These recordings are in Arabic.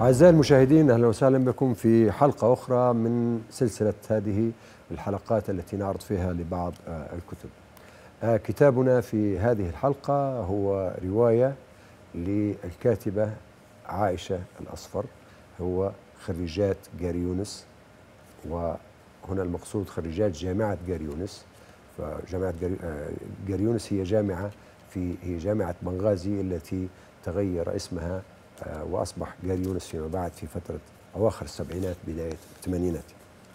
أعزائي المشاهدين، أهلا وسهلا بكم في حلقة أخرى من سلسلة هذه الحلقات التي نعرض فيها لبعض الكتب. كتابنا في هذه الحلقة هو رواية للكاتبة عائشة الأصفر، هو خريجات جاريونس، وهنا المقصود خريجات جامعة جاريونس. فجامعة جاريونس هي جامعة بنغازي التي تغير اسمها وأصبح جاريونس فيما بعد في فترة أواخر السبعينات بداية الثمانينات.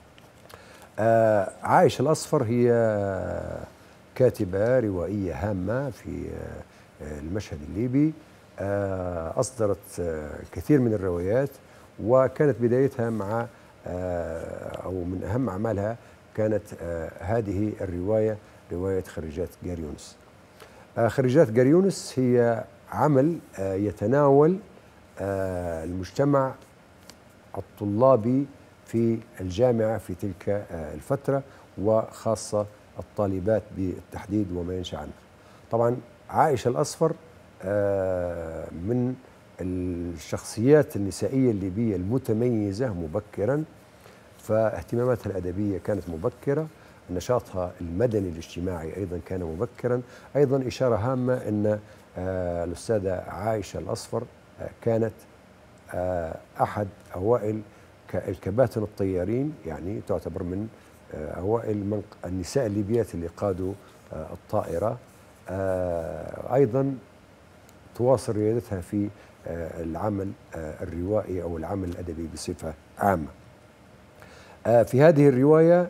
عائشة الأصفر هي كاتبة روائية هامة في المشهد الليبي، أصدرت كثير من الروايات، وكانت بدايتها مع أو من أهم أعمالها كانت هذه الرواية، رواية خريجات جاريونس. خريجات جاريونس هي عمل يتناول المجتمع الطلابي في الجامعة في تلك الفترة، وخاصة الطالبات بالتحديد وما ينشأ عنه. طبعا عائشة الأصفر من الشخصيات النسائية الليبية المتميزة مبكرا، فاهتماماتها الأدبية كانت مبكرة، نشاطها المدني الاجتماعي أيضا كان مبكرا. أيضا إشارة هامة أن الأستاذة عائشة الأصفر كانت أحد أوائل الكباتن الطيارين، يعني تعتبر من أوائل النساء الليبيات اللي قادوا الطائرة. أيضا تواصل ريادتها في العمل الروائي أو العمل الأدبي بصفة عامة. في هذه الرواية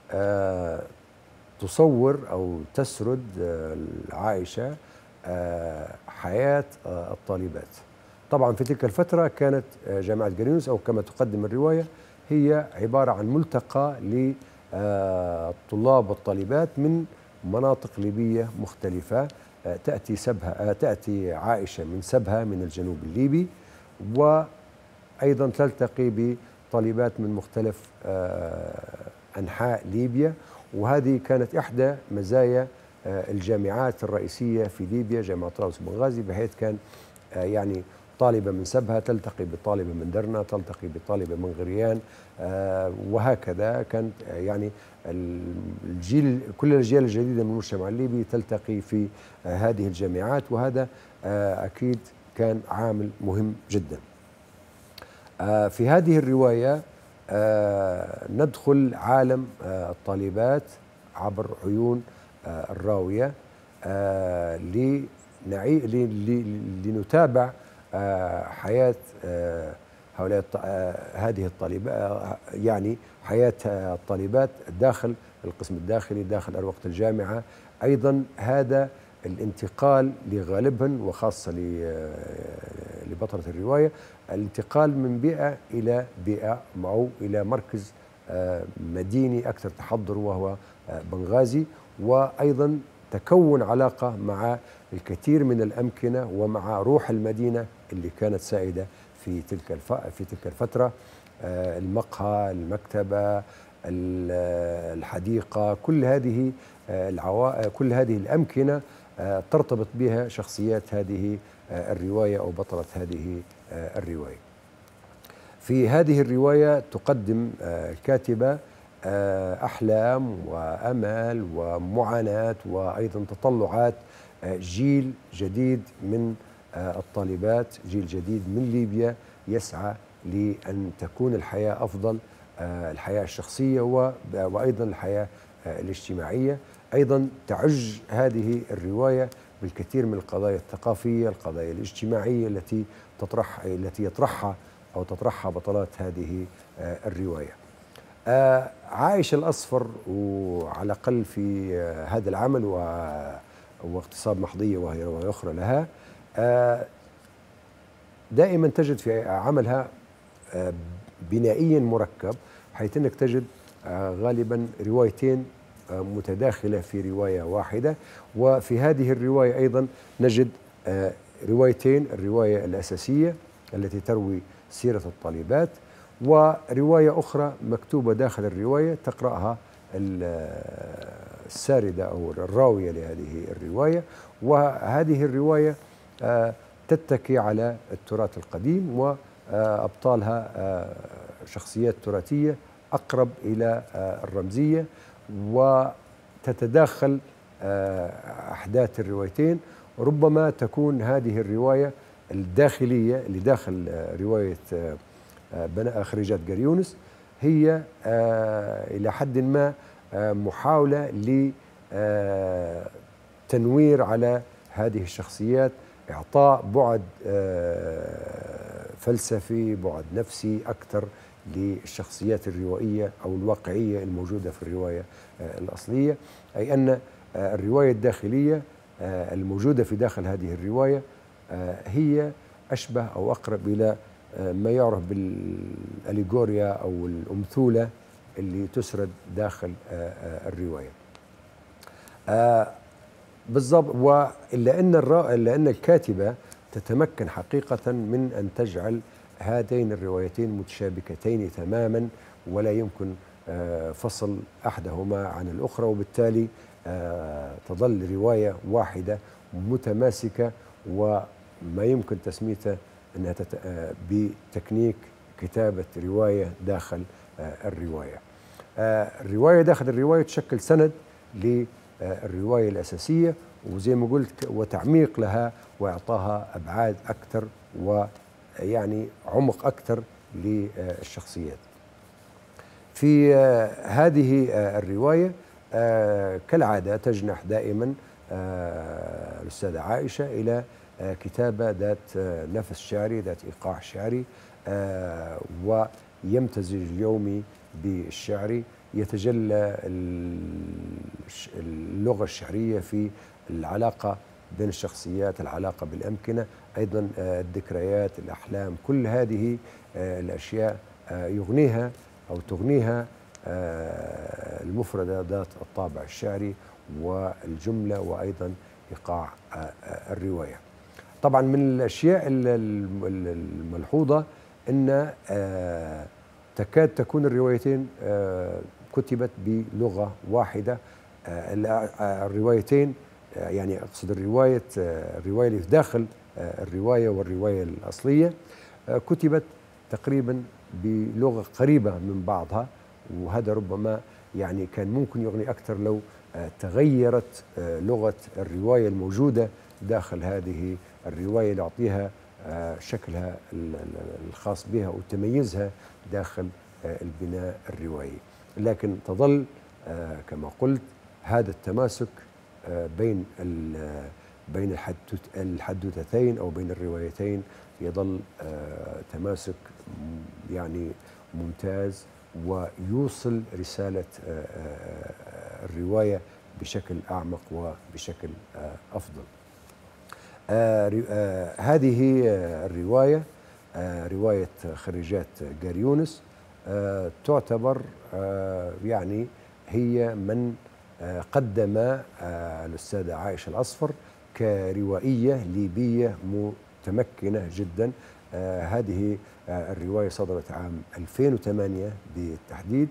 تصور أو تسرد عائشة حياة الطالبات. طبعا في تلك الفترة كانت جامعة جاريونس أو كما تقدم الرواية هي عبارة عن ملتقى للطلاب والطالبات من مناطق ليبية مختلفة. تأتي عائشة من سبها من الجنوب الليبي، وأيضا تلتقي بطالبات من مختلف أنحاء ليبيا، وهذه كانت إحدى مزايا الجامعات الرئيسية في ليبيا، جامعة طرابلس وبنغازي، بحيث كان يعني طالبة من سبها تلتقي بطالبة من درنا، تلتقي بطالبة من غريان، وهكذا كانت يعني كل الأجيال الجديدة من المجتمع الليبي تلتقي في هذه الجامعات، وهذا أكيد كان عامل مهم جدا. في هذه الرواية ندخل عالم الطالبات عبر عيون الراوية، لنتابع حياة هذه الطالبات، يعني حياة الطالبات داخل القسم الداخلي داخل أروقة الجامعة. أيضا هذا الانتقال لغالبا وخاصة لبطلة الرواية، الانتقال من بيئة إلى بيئة أو إلى مركز مديني أكثر تحضر وهو بنغازي، وأيضا تكون علاقة مع الكثير من الأمكنة ومع روح المدينة اللي كانت سائدة في تلك الفترة. المقهى، المكتبة، الحديقة، كل هذه كل هذه الأمكنة ترتبط بها شخصيات هذه الرواية أو بطلة هذه الرواية. في هذه الرواية تقدم الكاتبة أحلام وأمل ومعاناة وأيضا تطلعات جيل جديد من الطالبات، جيل جديد من ليبيا يسعى لأن تكون الحياة أفضل، الحياة الشخصية وأيضا الحياة الاجتماعية. أيضا تعج هذه الرواية بالكثير من القضايا الثقافية، القضايا الاجتماعية التي تطرحها بطلات هذه الرواية. عائشة الأصفر، وعلى الأقل في هذا العمل واغتصاب محضية وهي رواية أخرى لها، دائما تجد في عملها بنائيا مركب، حيث أنك تجد غالبا روايتين متداخلة في رواية واحدة. وفي هذه الرواية أيضا نجد روايتين، الرواية الأساسية التي تروي سيرة الطالبات، ورواية أخرى مكتوبة داخل الرواية تقرأها الساردة أو الراوية لهذه الرواية. وهذه الرواية تتكي على التراث القديم أبطالها شخصيات تراثية أقرب إلى الرمزية، وتتداخل أحداث الروايتين. ربما تكون هذه الرواية الداخلية اللي داخل رواية خريجات جريونس هي إلى حد ما محاولة لتنوير على هذه الشخصيات، إعطاء بعد فلسفي، بعد نفسي أكثر للشخصيات الروائية أو الواقعية الموجودة في الرواية الأصلية. أي أن الرواية الداخلية الموجودة في داخل هذه الرواية هي أشبه أو أقرب إلى ما يعرف بالأليغوريا أو الأمثولة اللي تسرد داخل الرواية بالضبط. وإلا أن الكاتبة تتمكن حقيقة من أن تجعل هاتين الروايتين متشابكتين تماما، ولا يمكن فصل أحدهما عن الأخرى، وبالتالي تظل رواية واحدة متماسكة، وما يمكن تسميتها أنها بتكنيك كتابة رواية داخل الرواية. الرواية داخل الرواية تشكل سند للرواية الأساسية، وزي ما قلت وتعميق لها وإعطاها أبعاد أكثر ويعني عمق أكثر للشخصيات. في هذه الرواية كالعادة تجنح دائما الأستاذة عائشة إلى كتابة ذات نفس شعري، ذات إيقاع شعري، ويمتزج اليومي بالشعري. يتجلى اللغة الشعرية في العلاقة بين الشخصيات، العلاقة بالأمكنة، أيضا الذكريات، الأحلام، كل هذه الأشياء يغنيها أو تغنيها المفردة ذات الطابع الشعري والجملة وأيضا إيقاع الرواية. طبعا من الأشياء الملحوظة أن تكاد تكون الروايتين كتبت بلغة واحدة. الروايتين يعني أقصد الرواية اللي في داخل الرواية والرواية الأصلية كتبت تقريبا بلغة قريبة من بعضها، وهذا ربما يعني كان ممكن يغني أكثر لو تغيرت لغة الرواية الموجودة داخل هذه الرواية ليعطيها شكلها الخاص بها وتميزها داخل البناء الروائي. لكن تظل كما قلت هذا التماسك بين الحدوتتين أو بين الروايتين يظل تماسك يعني ممتاز، ويوصل رسالة الرواية بشكل أعمق وبشكل أفضل. هذه الرواية رواية خريجات جريونس تعتبر يعني هي من قدم الأستاذة عائشة الأصفر كروائية ليبية متمكنة جدا. هذه الرواية صدرت عام 2008 بالتحديد.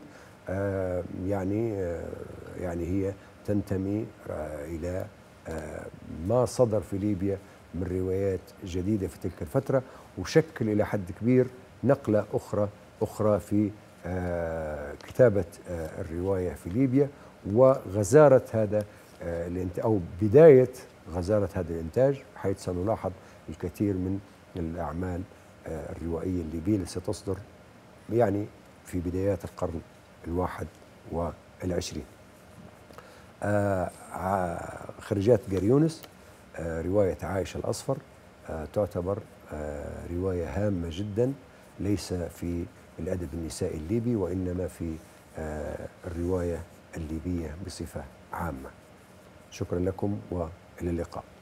يعني هي تنتمي إلى ما صدر في ليبيا من روايات جديدة في تلك الفترة، وشكل إلى حد كبير نقلة أخرى في كتابة الرواية في ليبيا، وغزارة هذا أو بداية غزارة هذا الإنتاج، حيث سنلاحظ الكثير من الأعمال الروائية الليبية التي ستصدر يعني في بدايات القرن 21. خريجات جريونس رواية عائشة الأصفر تعتبر رواية هامة جدا، ليس في الأدب النسائي الليبي وإنما في الرواية الليبية بصفة عامة. شكرا لكم وإلى اللقاء.